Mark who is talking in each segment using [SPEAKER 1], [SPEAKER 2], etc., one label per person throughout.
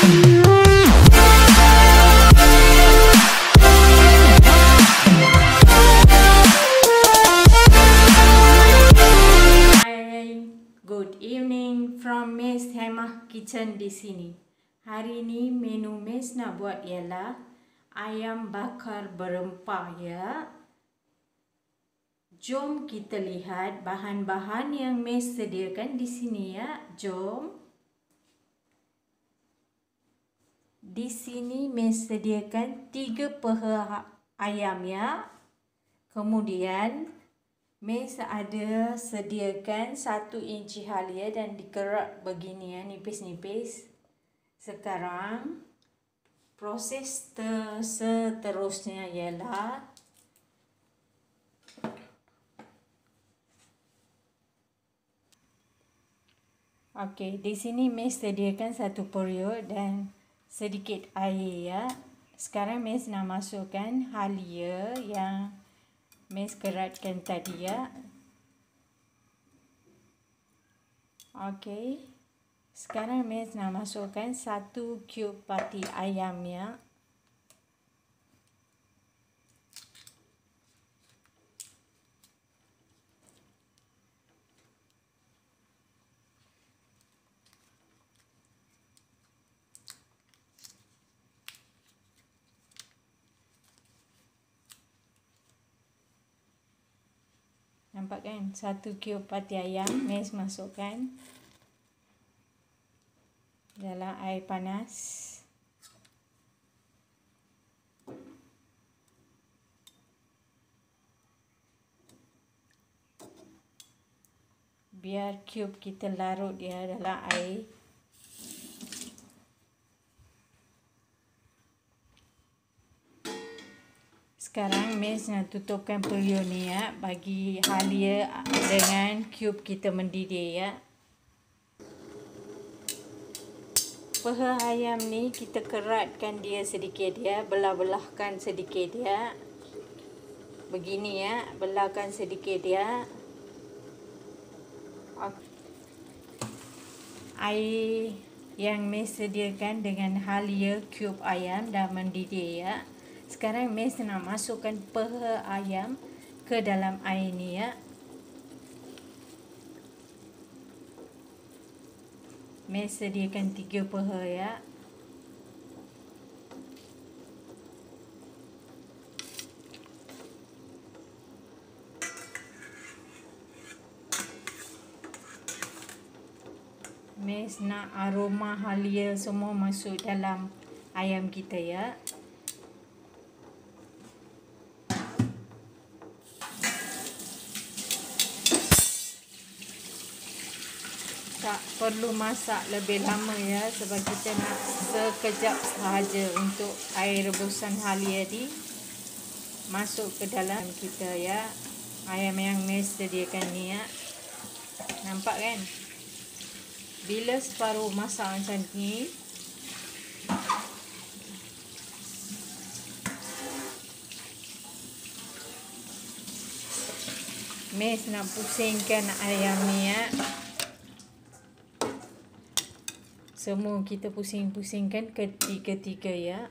[SPEAKER 1] Good evening from Miss Hemah Kitchen di sini. Hari ini menu Miss nak buat ialah ayam bakar berempah ya. Jom kita lihat bahan-bahan yang Miss sediakan di sini ya. Jom. Di sini Miss sediakan 3 peha ayam ya. Kemudian Miss ada sediakan 1 inci halia dan dikerat begini ya, nipis-nipis. Sekarang proses seterusnya ialah okey, di sini Miss sediakan 1 periuk dan sedikit air ya. Sekarang Miss nak masukkan halia yang Miss keratkan tadi ya. Okey. Sekarang Miss nak masukkan 1 cube pati ayam ya. Nampak kan? 1 cube pati ayam Miss masukkan dalam air panas. Biar cube kita larut dia dalam air. Sekarang Miss nak tutupkan periuk ni ya, bagi halia dengan cube kita mendidih ya. Peha ayam ni kita keratkan dia sedikit ya, belah-belahkan sedikit ya. Begini ya, belahkan sedikit ya. Air yang Miss sediakan dengan halia cube ayam dah mendidih ya. Sekarang Miss nak masukkan peha ayam ke dalam air ni ya. Miss sediakan 3 peha ya. Miss nak aroma halia semua masuk dalam ayam kita ya. Tak perlu masak lebih lama ya, sebab kita nak sekejap sahaja untuk air rebusan halia ni masuk ke dalam kita ya. Ayam yang Miss sediakan ni ya. Nampak kan? Bila separuh masak macam ni, Miss nak pusingkan ayam ni ya. Semua kita pusing-pusingkan ketiga-tiga ya.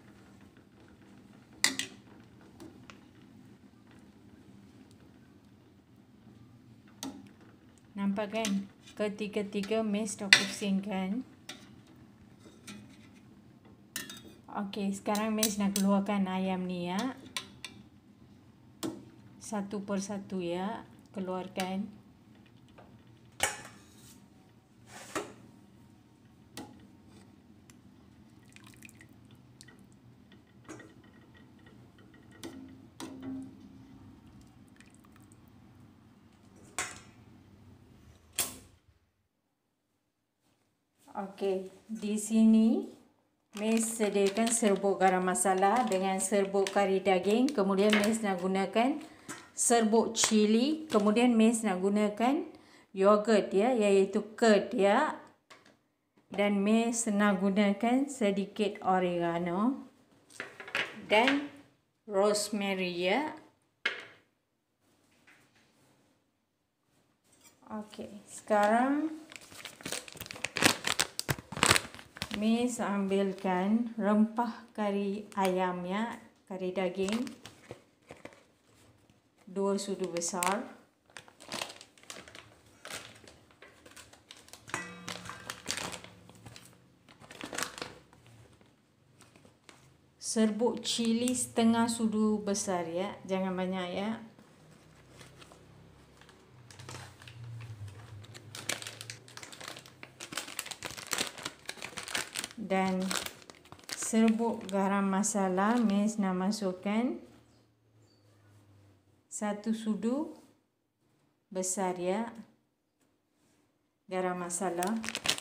[SPEAKER 1] Nampak kan? Ketiga-tiga Miss dah pusingkan. Okey, sekarang Miss nak keluarkan ayam ni ya. Satu persatu ya, keluarkan. Okey, di sini Miss sediakan serbuk garam masala dengan serbuk kari daging. Kemudian Miss nak gunakan serbuk cili. Kemudian Miss nak gunakan yogurt ya, iaitu curd ya. Dan Miss nak gunakan sedikit oregano dan rosemary ya. Okey, sekarang Miss ambilkan rempah kari ayam ya, kari daging 2 sudu besar. Serbuk cili setengah sudu besar ya, jangan banyak ya. Dan serbuk garam masala, Miss nak masukkan 1 sudu besar ya, garam masala.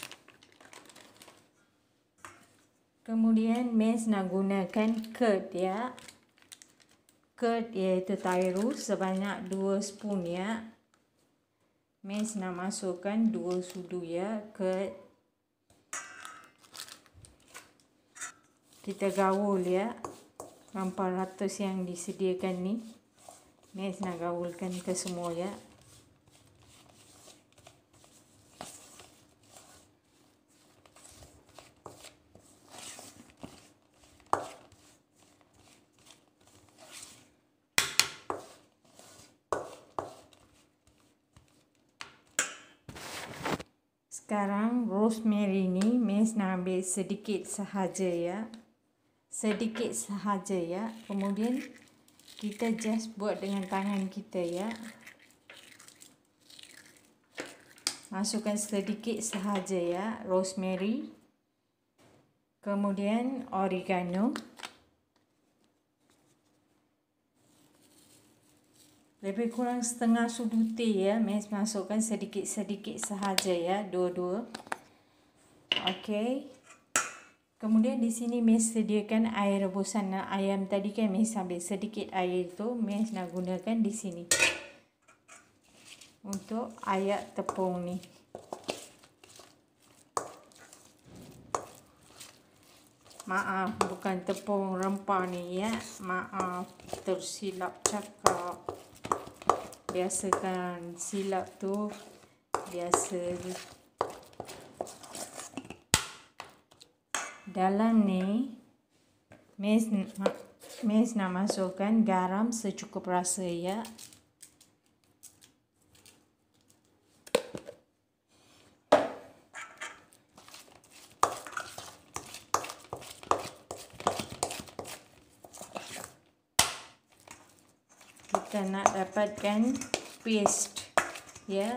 [SPEAKER 1] Kemudian Miss nak gunakan curd ya. Curd iaitu Tyro sebanyak 2 spoon ya. Miss nak masukkan 2 sudu ya curd. Kita gaul ya. 400 yang disediakan ni. Miss nak gaulkan ke semua ya. Sekarang rosemary ni Miss nak ambil sedikit sahaja ya. Sedikit sahaja ya. Kemudian kita just buat dengan tangan kita ya. Masukkan sedikit sahaja ya rosemary. Kemudian oregano. Lebih kurang setengah sudu teh ya. Miss masukkan sedikit-sedikit sahaja ya, dua-dua. Okey. Kemudian di sini Miss sediakan air rebusan ayam tadi kan, Miss ambil sedikit air tu, Miss nak gunakan di sini. Untuk ayak tepung ni. Maaf, bukan tepung rempah ni ya. Maaf, tersilap cakap. Biasakan silap tu biasa. Dalam ni Miss nak masukkan garam secukup rasa ya. Kita nak dapatkan paste ya.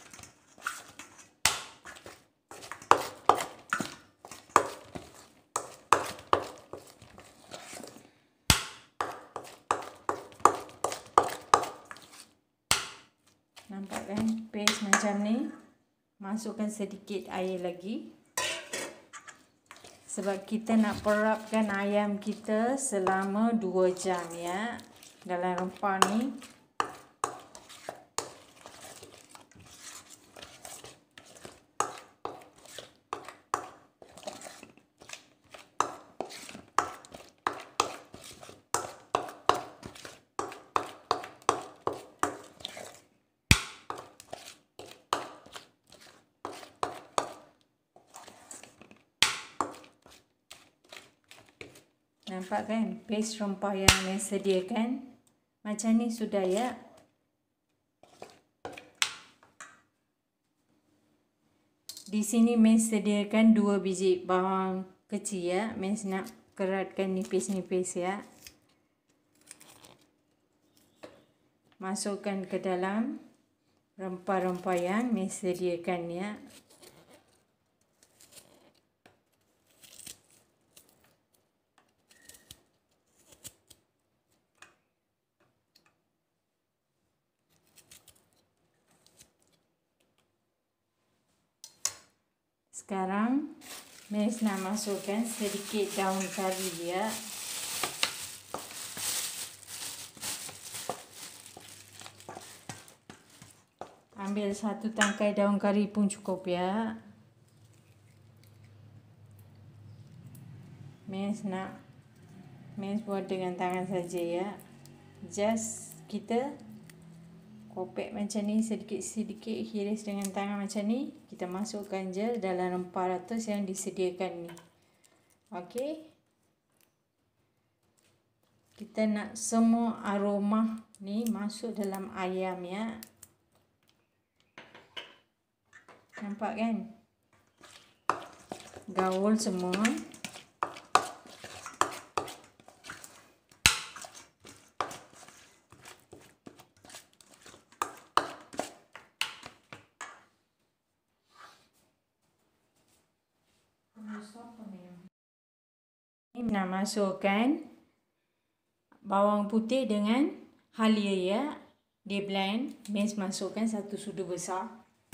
[SPEAKER 1] Nampak kan paste macam ni. Masukkan sedikit air lagi. Sebab kita nak perapkan ayam kita selama 2 jam ya. Dalam rempah ni. Nampak kan paste rempah yang saya sediakan. Macam ni sudah ya. Di sini Miss sediakan 2 biji bawang kecil ya. Miss nak keratkan nipis-nipis ya. Masukkan ke dalam rempah-rempah yang Miss sediakan ya. Sekarang Miss nak masukkan sedikit daun kari ya. Ambil 1 tangkai daun kari pun cukup ya. Miss buat dengan tangan saja ya. Just kita kopek macam ni sedikit-sedikit, hiris dengan tangan macam ni. Kita masukkan je dalam 400 yang disediakan ni. Okey. Kita nak semua aroma ni masuk dalam ayam ya. Nampak kan? Gaul semua. Ini nak masukkan bawang putih dengan halia ya. Di blend. Miss masukkan 1 sudu besar.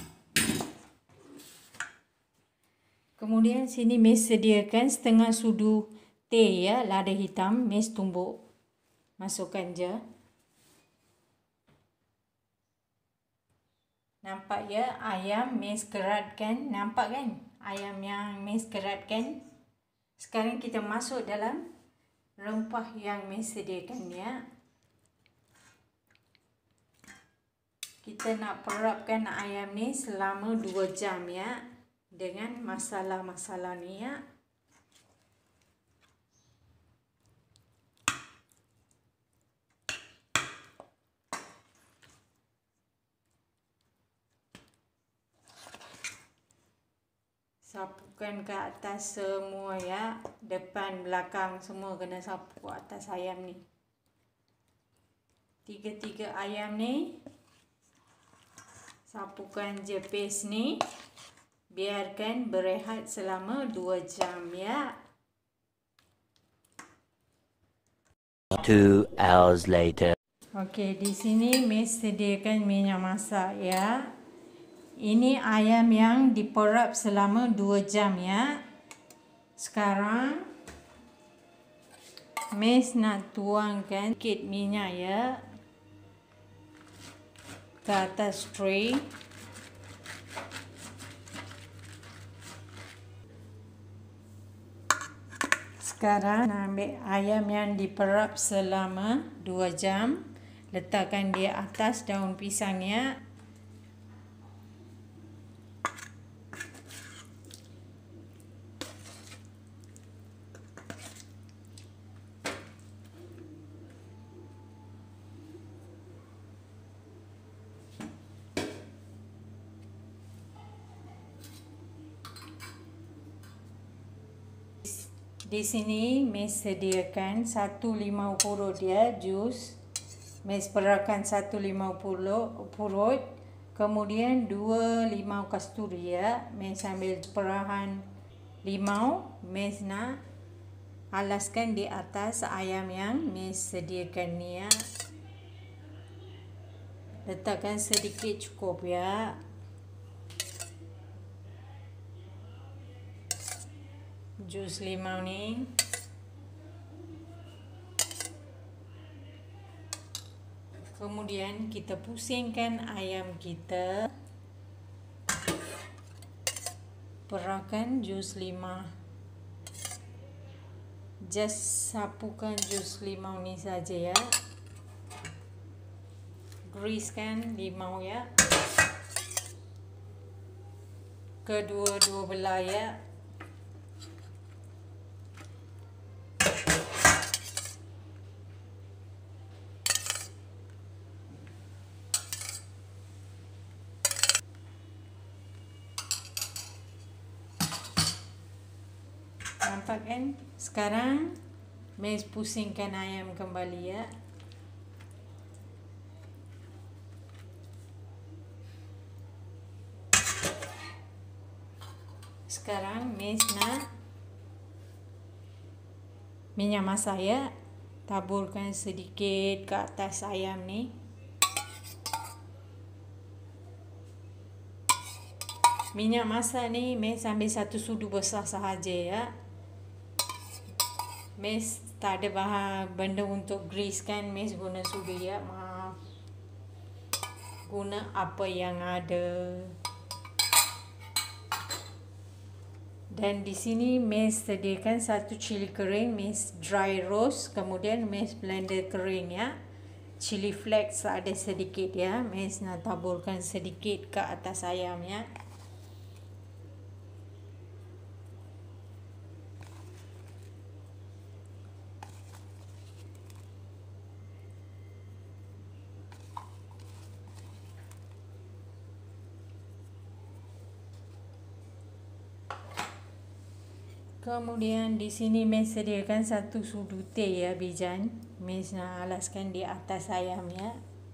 [SPEAKER 1] Kemudian sini Miss sediakan setengah sudu teh ya, lada hitam. Miss tumbuk. Masukkan je. Nampak ya ayam Miss keratkan. Nampak kan? Ayam yang Miss keratkan. Sekarang kita masuk dalam rempah yang Miss sediakan ya. Kita nak perapkan ayam ni selama 2 jam ya. Dengan masalah-masalah ni ya. Sapukan ke atas semua ya. Depan, belakang semua kena sapu atas ayam ni. Tiga-tiga ayam ni. Sapukan je paste ni. Biarkan berehat selama 2 jam ya.
[SPEAKER 2] 2 hours later.
[SPEAKER 1] Okey, di sini Miss sediakan minyak masak ya. Ini ayam yang diperap selama 2 jam ya. Sekarang Miss nak tuangkan sikit minyak ya ke atas tray. Sekarang nak ambil ayam yang diperap selama 2 jam. Letakkan di atas daun pisangnya. Di sini Miss sediakan 150 dia jus. Miss perahkan 150 purut. Kemudian 2 limau kasturi ya. Miss ambil perahan limau. Miss nak alaskan di atas ayam yang Miss sediakan ni ya. Letakkan sedikit cukup ya. Jus limau ni. Kemudian kita pusingkan ayam kita. Perahkan jus limau. Just sapukan jus limau ni saja ya. Greasekan limau ya. Kedua-dua belah ya. Nampak kan? Sekarang Miss pusingkan ayam kembali ya. Sekarang Miss nak minyak masak ya. Taburkan sedikit ke atas ayam ni. Minyak masak ni Miss ambil 1 sudu besar sahaja ya. Miss tak ada bahan benda untuk grease kan. Miss guna sudu ya. Maaf. Guna apa yang ada. Dan di sini Miss sediakan 1 cili kering. Miss dry roast. Kemudian Miss blender kering ya. Chili flakes ada sedikit ya. Miss nak taburkan sedikit ke atas ayam ya. Kemudian di sini Miss sediakan satu sudu teh ya Bijan. Miss nak alaskan di atas ayam ya.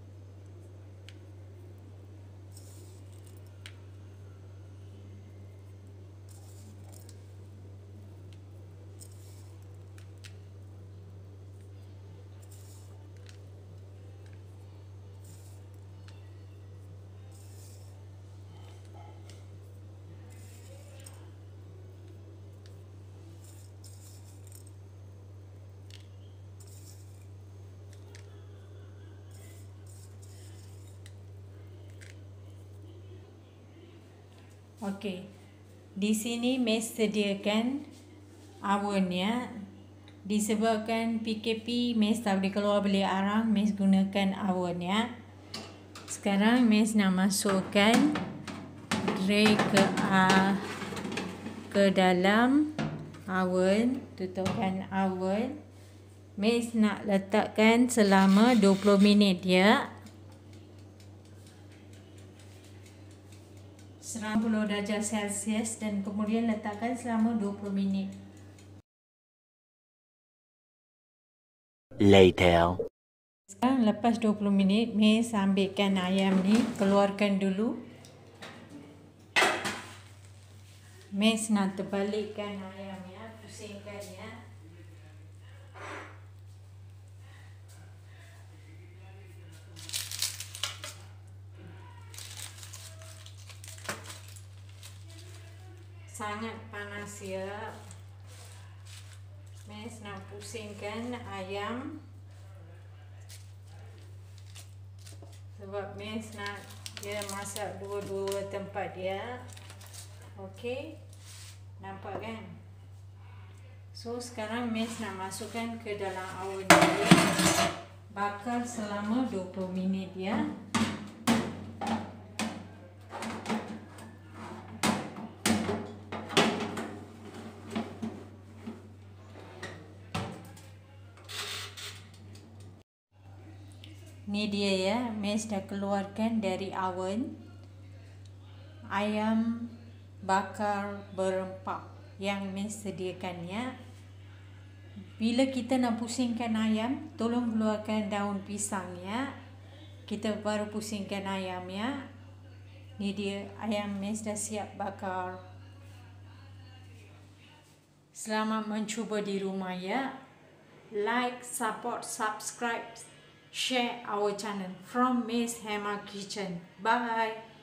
[SPEAKER 1] Okey. Di sini Miss sediakan oven ya. Disebabkan PKP Miss tak boleh keluar beli arang, Miss gunakan oven ya. Sekarang Miss nak masukkan tray ke dalam oven, tutupkan oven. Miss nak letakkan selama 20 minit ya. 90 darjah Celsius dan kemudian letakkan selama 20 minit.
[SPEAKER 2] Later.
[SPEAKER 1] Sekarang lepas 20 minit, Miss ambilkan ayam ni, keluarkan dulu. Miss nak terbalikkan ayam ya, pusingkan ya. Sangat panas ya. Miss nak pusingkan ayam. Sebab Miss nak dia masak dua-dua tempat dia. Okey. Nampak kan? So sekarang Miss nak masukkan ke dalam oven dia. Bakar selama 20 minit ya. Ni dia ya, Miss dah keluarkan dari oven ayam bakar berempah yang Miss sediakan ya. Bila kita nak pusingkan ayam, tolong keluarkan daun pisang ya. Kita baru pusingkan ayam ya. Ni dia ayam Miss dah siap bakar. Selamat mencuba di rumah ya. Like, support, subscribe, share our channel from Miss Hema Kitchen. Bye.